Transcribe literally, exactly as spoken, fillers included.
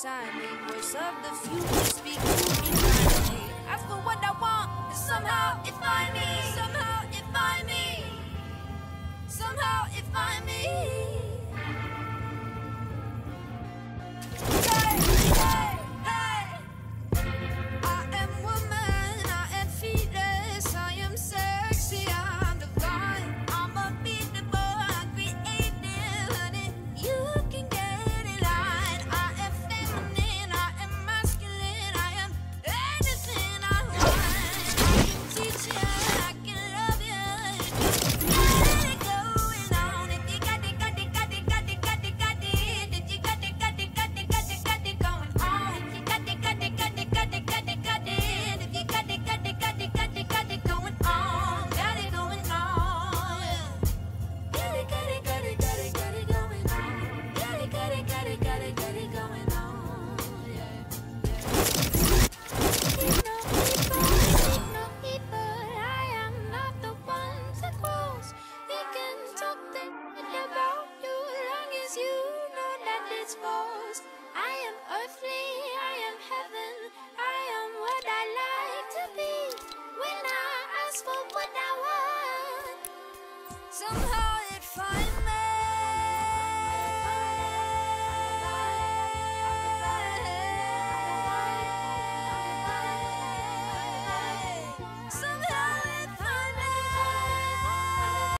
inside me. Voice of the future speak to me kindly. Ask for what I want, and somehow it find me. Somehow it find me. Somehow it find me. Hey, hey, hey. I am woman, I am fearless, I am sexy, I'm divine. I'm unbeatable, I'm creative, honey. You can get it right. I am feminine, I am masculine, I am anything I want. I can teach you, I can love you. Got it going on. If you got it, got it, got it, got it, got it, got it. If you got it, got it, got it, got it, got it going on. If you got it, got it, got it, got it, got it, got it. If you got it, got it, got it, got it, got it going on. Got it going on. Got it, got it, got it, got it, got it going on. Got it, got it, got it, got it, got it going on. Yeah, yeah. Keep no people, keep no people. I am not the one to cross. They can talk that about you long as you know that it's false. I am earthly, I am heaven, I am what I like to be. When I ask for what I want, somehow